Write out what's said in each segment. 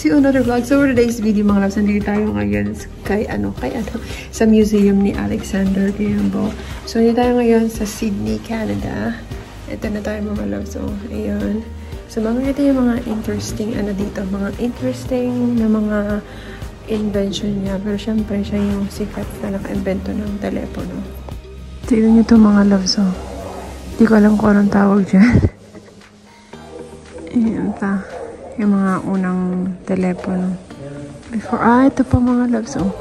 to another vlog. So for today's video mga loves, nandito tayo ngayon sa museum ni Alexander Graham Bell. So nandito tayo ngayon sa Sydney, Canada. Ito na tayo mga loves. So ayun. So mga ito yung mga interesting dito, mga interesting na mga invention niya. Pero syempre siya yung sikat na naka-invento ng telepono. Tignan niyo ito mga loves. So hindi ko alam kung anong tawag dyan. Ayan pa. Yung mga unang telepono. Before, ito pa mga loves. So,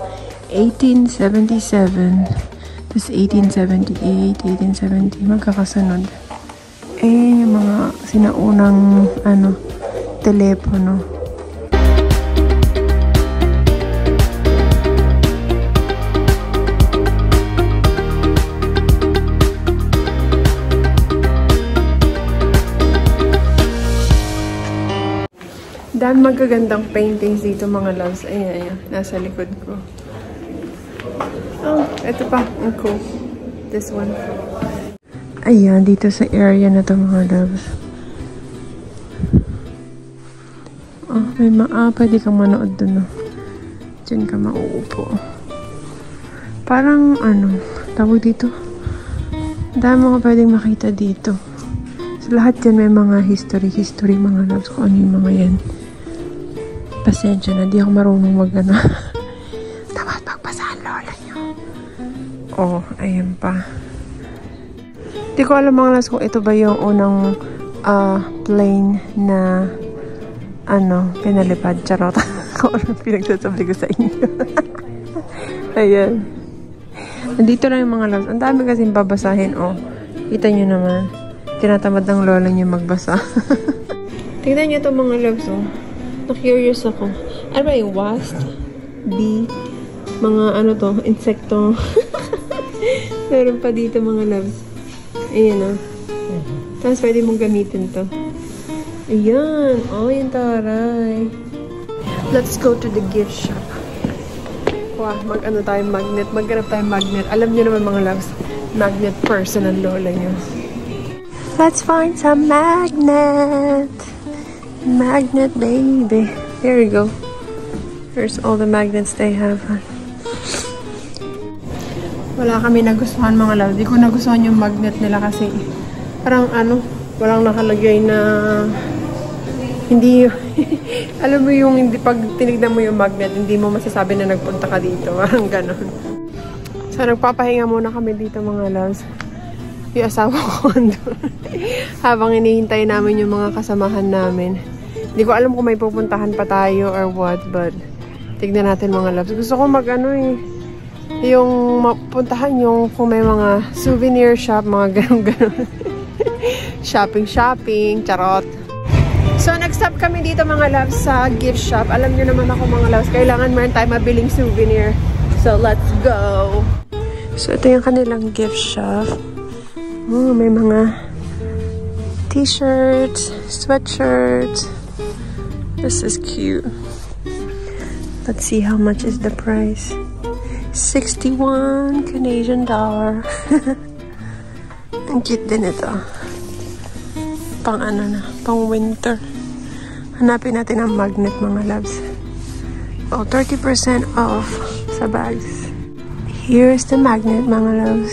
1877. Tapos 1878, 1870. Magkakasunod. Yung mga sinaunang, telepono. Dahil magagandang paintings dito mga loves. Ayan, nasa likod ko. Oh, ito pa. Ang cool. This one. Ayan, dito sa area na to mga loves. Oh, may pwede kang manood dun. Diyan ka mauupo. Parang, tawag dito. Dahil mga pwedeng makita dito. So, lahat yan may mga history mga loves. Kung ano yung mga yan. Pasensya na, di ako marunong dapat pagbasa ang lola nyo. Oh, ayan pa. Di ko alam mga loves kung ito ba yung unang plane na pinalipad. Charot. Kung anong pinagsasabi ko sa inyo. Ayan. Nandito na yung mga loves. Ang dami kasing babasahin. Oh, kita nyo naman. Tinatamad ng lola nyo magbasa. Tingnan nyo itong mga loves. Oh. Curious ako. Ano ba yung wasp? Bee? Mga insekto. Meron pa dito mga loves. Ayan Tapos pwede mong gamitin to. Ayan. Oh, yung taray. Let's go to the gift shop. Wow, tayo magnet. Maghanap tayo magnet. Alam nyo naman mga loves, magnet person ang lola nyo. Let's find some magnet. Magnet baby. There you go. There's all the magnets they have. Wala kami nagustuhan mga love. Di ko nagustuhan yung magnet nila kasi parang walang nakalagay na hindi alam mo yung hindi pag tinignan mo yung magnet, hindi mo masasabi na nagpunta ka dito. Parang ganon. So nagpapahinga muna kami dito mga loves. Yung asawa ko habang hinihintay namin yung mga kasamahan namin. Hindi ko alam kung may pupuntahan pa tayo or what, but tignan natin mga loves. Gusto ko yung mapuntahan yung kung may mga souvenir shop, mga ganon-ganon. Shopping, charot. So, nag-stop kami dito mga loves sa gift shop. Alam nyo naman ako mga loves, kailangan meron tayo mabiling souvenir. So, let's go! So, ito yung kanilang gift shop. Oh, may mga t-shirts, sweatshirts. This is cute. Let's see how much is the price. 61 Canadian dollar. Ang cute din ito. Pang pang winter. Hanapin natin ang magnet mga loves. Oh, 30% off sa bags. Here's the magnet mga loves.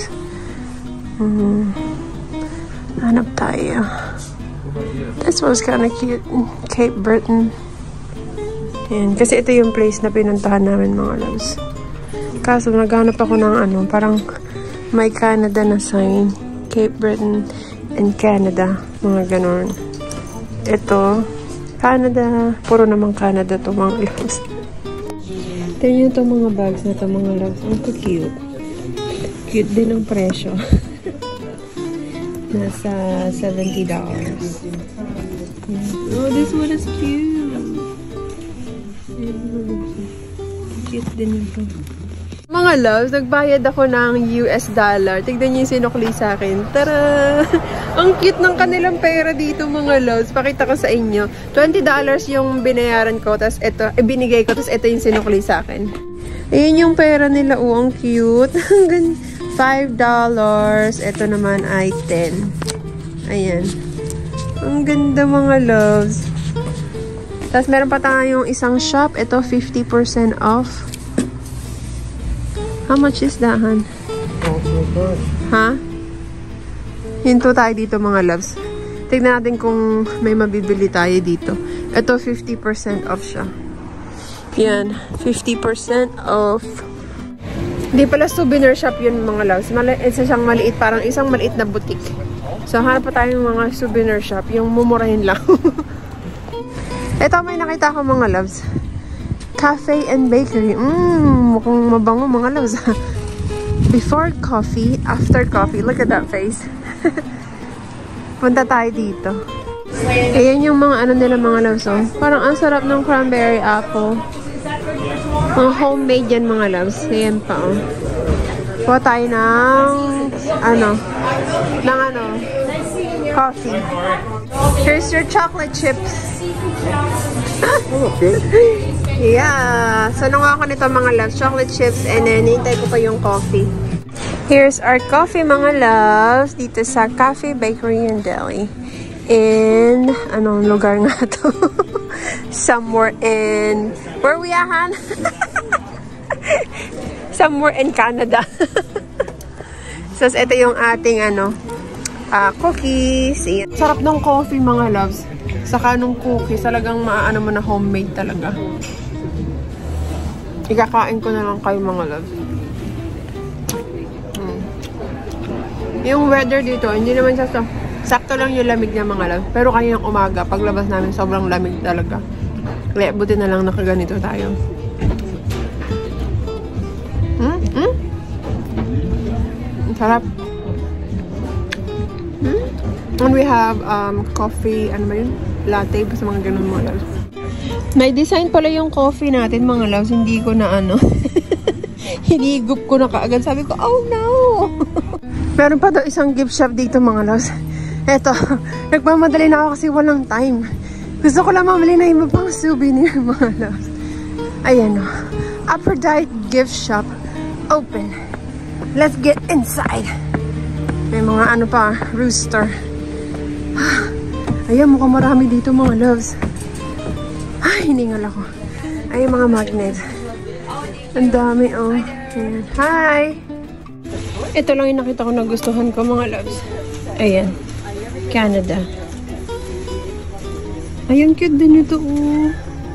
Hanap tayo. This was kind of cute. Cape Breton. Ayan. Kasi ito yung place na pinuntahan namin mga loves. Kaso naghanap ako ng parang may Canada na sign. Cape Breton and Canada. Mga ganon. Ito, Canada. Puro namang Canada to mga loves. Tignan nyo itong mga bags na ito mga loves. Ang cute. Cute din ang presyo. Nasa $70. Oh, this one is cute. Cute din ito. Mga loves, nagbayad ako ng US dollar. Tignan niyo yung sinukli sa akin. Tara! Ang cute ng kanilang pera dito mga loves. Pakita ko sa inyo. $20 yung binayaran ko. Tapos ito, binigay ko. Tapos ito yung sinukli sa akin. Ayan yung pera nila. Oh, ang cute. $5. Ito naman ay 10. Ayan. Ang ganda mga loves. Tapos meron pa tayong isang shop. Ito, 50% off. How much is that, Han? Ha? Hinto tayo dito mga loves. Tignan natin kung may mabibili tayo dito. Ito, 50% off siya. Yan, 50% off. Hindi pala souvenir shop yun mga loves. Isa siyang maliit, parang isang maliit na boutique. So, hanap pa tayong mga souvenir shop. Yung mumurahin lang. Ito, may nakita ko mga loves. Cafe and bakery. Mukhang mabango mga loves. Before coffee, after coffee. Look at that face. Punta tayo dito. Ayan yung mga ano nila mga loves. Oh. Parang ang sarap ng cranberry apple. Mga homemade yan mga loves. Ayan pa oh. Kuha tayo ng coffee. Here's your chocolate chips. Yeah. So nung ako nito mga loves, chocolate chips and then hintay ko pa yung coffee. Here's our coffee mga loves dito sa Cafe, Bakery and Deli. In anong lugar nga to? Somewhere in where we at, Han? Somewhere in Canada. So ito yung ating cookies. Sarap ng coffee mga loves. Saka nung cookies, talagang maano mo na homemade talaga. Ikakain ko na lang kayo mga loves. Yung weather dito, hindi naman siya sakto lang yung lamig niya mga loves. Pero kaninang umaga, paglabas namin, sobrang lamig talaga. Kaya buti na lang nakaganito tayo. Sarap. And we have coffee, ano ba yun? Latte, basta mga ganun mga loves. May design pala yung coffee natin mga loves. Hindi ko na hinigup ko na kaagad. Sabi ko, oh no! Meron pa daw isang gift shop dito mga loves. Eto, nagmamadali na ako kasi walang time. Gusto ko lang mamali na iba pang souvenir mga loves. Ayan o. Aphrodite gift shop. Open. Let's get inside. May mga rooster. Ayan, mukhang marami dito mga loves. Ay, hiningal ako. Ayan mga magnet. Ang dami oh. Ayan. Hi! Ito lang yung nakita ko na gustuhan ko mga loves. Ayan. Canada. Ayun, cute din ito oh.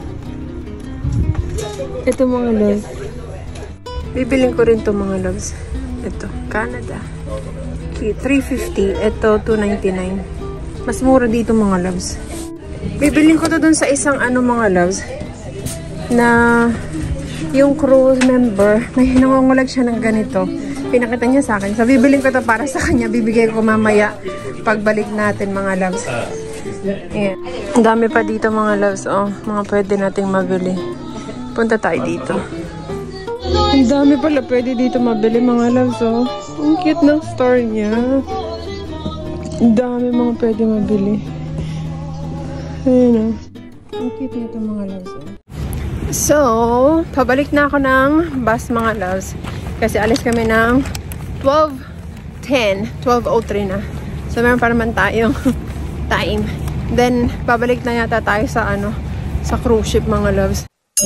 Ito mga loves. Bibiling ko rin to mga loves. Ito, Canada. Okay, $3.50. Ito, $2.99. Mas mura dito mga loves. Bibiling ko to dun sa isang mga loves. Na yung crew member, may nangungulag siya ng ganito. Pinakita niya sa akin. So, bibiling ko to para sa kanya. Bibigay ko mamaya pagbalik natin mga loves. Ayan. Ang dami pa dito mga loves. Oh, mga pwede nating mabili. Punta tayo dito. Ang dami pala pwede dito mabili mga loves. Oh. Ang cute ng store niya. Ang dami mga pwede mabili. Ayan oh. Ang cute nito mga loves. Oh. So, pabalik na ako ng bus mga loves. Kasi alis kami ng 12:10. 12:03 na. So, meron pa naman tayong time. Then, babalik na yata tayo sa sa cruise ship mga loves.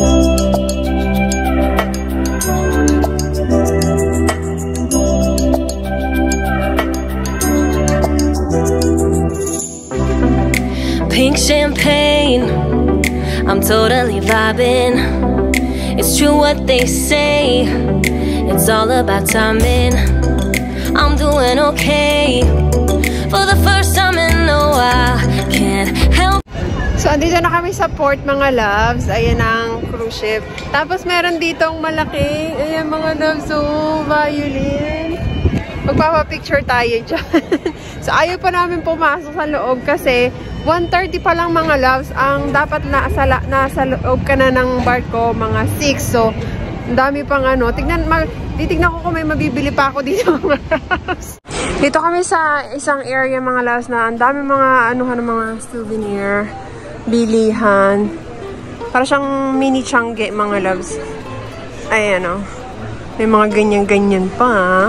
Pink champagne, I'm totally vibing. It's true what they say, it's all about timing. I'm doing okay, for the first time in a while, can't help. So, andito na kami sa port mga loves. Ayan ang cruise ship. Tapos meron ditong malaking, ayan mga loves, so violin. Magpapapicture tayo dyan. So, ayaw pa namin pumasok sa loob kasi 1:30 pa lang mga loves. Ang dapat nasa loob ka na ng barko, mga 6. So, ang dami pang titignan ko kung may mabibili pa ako dito mga loves. Dito kami sa isang area mga loves na ang dami mga mga souvenir, bilihan. Para siyang mini Changi mga loves. Ayan o. May mga ganyan-ganyan pa.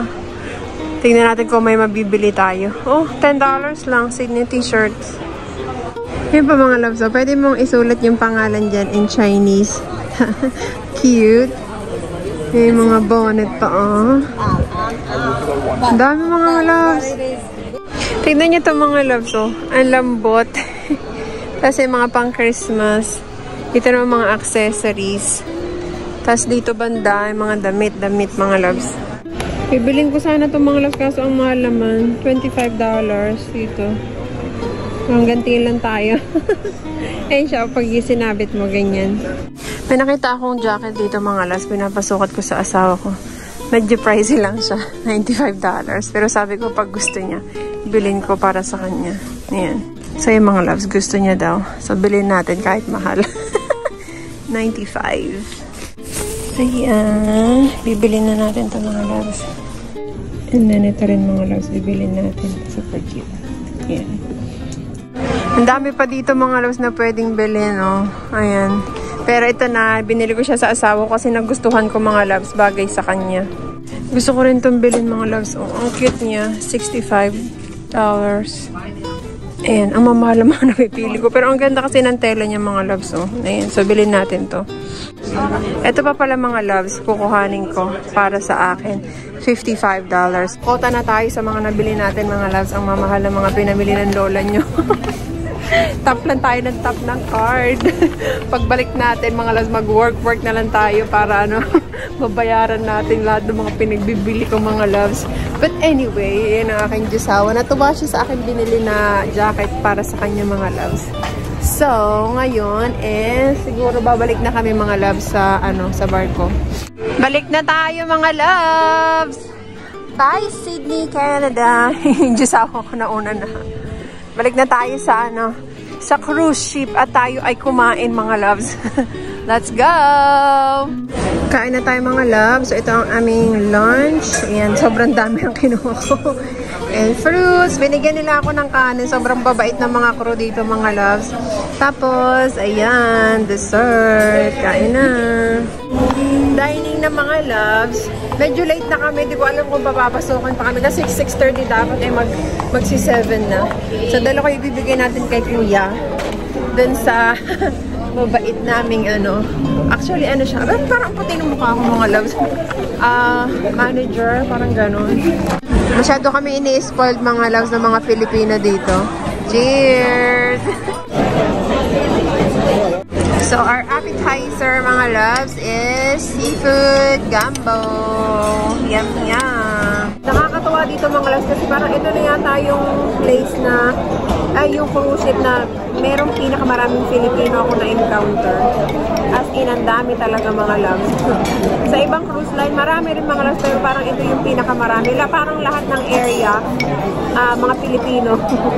Tingnan natin kung may mabibili tayo. Oh, $10 lang. Sydney t-shirts. Yan pa mga loves. So, pwede mong isulat yung pangalan dyan in Chinese. Cute. May mga bonnet pa, oh. Ang dami mga loves. Tignan nyo itong mga loves, oh. Ang lambot. Kasi mga pang Christmas. Dito naman mga accessories. Tapos dito banda, mga damit mga loves. Bibilin ko sana itong mga loves kaso ang mahal naman. $25 dito. Hanggang tingin lang tayo. Ayun siya, pag sinabit mo, ganyan. May nakita akong jacket dito mga loves. Pinapasukat ko sa asawa ko. Medyo pricey lang siya. $95. Pero sabi ko pag gusto niya, bilhin ko para sa kanya. Ayan. So yung mga loves, gusto niya daw. So bilhin natin kahit mahal. $95. Ayan. Bibilin na natin ito mga loves. And then ito rin mga loves, bibilin natin. Super cute. Ayan. Ang dami pa dito mga loves na pwedeng bilhin, no? Ayan. Pero ito na, binili ko siya sa asawa ko kasi nagustuhan ko mga loves, bagay sa kanya. Gusto ko rin itong bilhin mga loves. Oh, ang cute niya. $65. Ayan, ang mamahal naman na pipili ko. Pero ang ganda kasi ng tela niya mga loves. Oh. Ayan, so bilhin natin to. Ito pa pala mga loves, kukuhanin ko para sa akin. $55. Kota na tayo sa mga nabili natin mga loves. Ang mamahal na mga pinamili ng lola nyo. Tap lang tayo ng tap ng card. Pagbalik natin mga loves, mag-work na lang tayo para ano, mabayaran natin lahat ng mga pinagbibili ko mga loves. But anyway, yun ang aking Diyosawa. Natuwa siya sa akin binili na jacket para sa kanya mga loves. So, ngayon siguro babalik na kami mga loves sa barko. Balik na tayo mga loves! Bye Sydney, Canada! Yung Diyosawa ko na una na. Balik na tayo sa sa cruise ship at tayo ay kumain mga loves. Let's go! Kain na tayo mga loves. So ito ang aming lunch. Ayan, sobrang dami ang kinuha ko. And fruits. Binigyan nila ako ng kanin. Sobrang babait ng mga crew dito mga loves. Tapos, ayan, dessert. Kain na. Dining na mga loves. Medyo late na kami. Di ko alam kung papapasokan pa kami. Kasi 6:30 dapat ay magsi-7 na. So, dala ko ibibigay natin kay Kuya. Dun sa mabait naming actually siya. Parang puti ng mukha ko mga loves. Manager, parang ganun. Masyado kami ini-spoiled mga loves ng mga Pilipino dito. Cheers! So, our appetizer, mga loves, is seafood gumbo. Yum, yum. Nakakatawa dito, mga loves, kasi parang ito na yata yung place na, yung cruise ship na merong pinakamaraming Filipino ako na-encounter. As in, ang dami talaga, mga loves. Sa ibang cruise line, marami rin, mga loves, pero parang ito yung pinakamarami. Parang lahat ng area, mga Pilipino.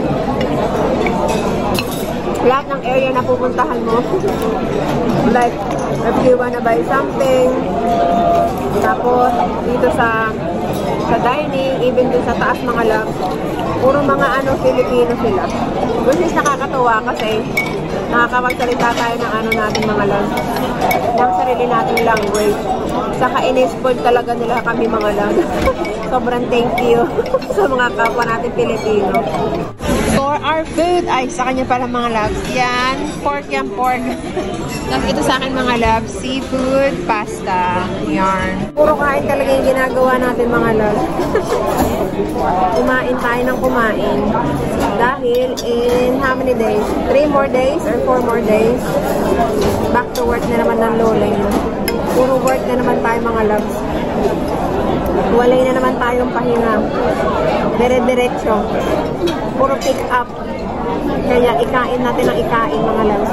Lahat ng area na pupuntahan mo. Like, if you wanna buy something, tapos dito sa dining, even dun sa taas mga loves, puro mga Filipino sila. Which is nakakatuwa kasi nakakapagsalita tayo ng natin mga loves, ng sarili nating language. Saka in-spoil talaga nila kami mga loves. Sobrang thank you sa mga kapwa natin Pilipino. For our food, ay sa kanya pala mga loves, yan, pork. Tapos ito sa akin mga loves, seafood, pasta, yarn. Puro kain talaga yung ginagawa natin mga loves. Kumain tayo ng kumain. Dahil in how many days? 3 more days or 4 more days? Back to work na naman ng lola nyo. Puro work na naman tayo mga loves. Walay na naman tayong pahinga. Dire-diretso. Puro pick up. Kaya ikain natin ang ikain mga loves.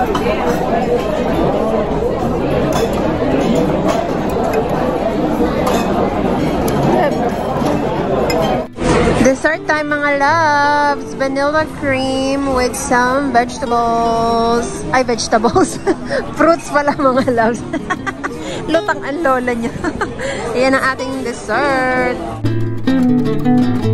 Dessert time mga loves. Vanilla cream with some vegetables. Ay, vegetables. Fruits pala mga loves. Lutang ang lola niya. Ayan ang ating dessert.